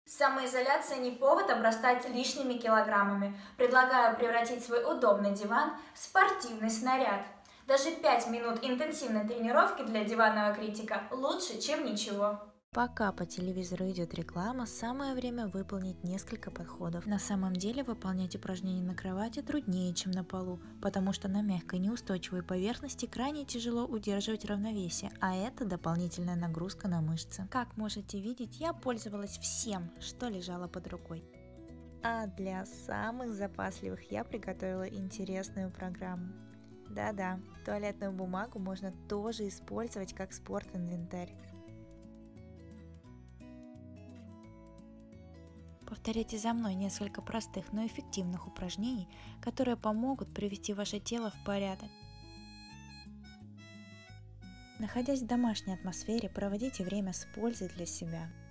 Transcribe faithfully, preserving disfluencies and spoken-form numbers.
Самоизоляция не повод обрастать лишними килограммами. Предлагаю превратить свой удобный диван в спортивный снаряд. Даже пять минут интенсивной тренировки для диванного критика лучше, чем ничего. Пока по телевизору идет реклама, самое время выполнить несколько подходов. На самом деле выполнять упражнения на кровати труднее, чем на полу, потому что на мягкой неустойчивой поверхности крайне тяжело удерживать равновесие, а это дополнительная нагрузка на мышцы. Как можете видеть, я пользовалась всем, что лежало под рукой. А для самых запасливых я приготовила интересную программу. Да-да, туалетную бумагу можно тоже использовать как спорт-инвентарь. Повторяйте за мной несколько простых, но эффективных упражнений, которые помогут привести ваше тело в порядок. Находясь в домашней атмосфере, проводите время с пользой для себя.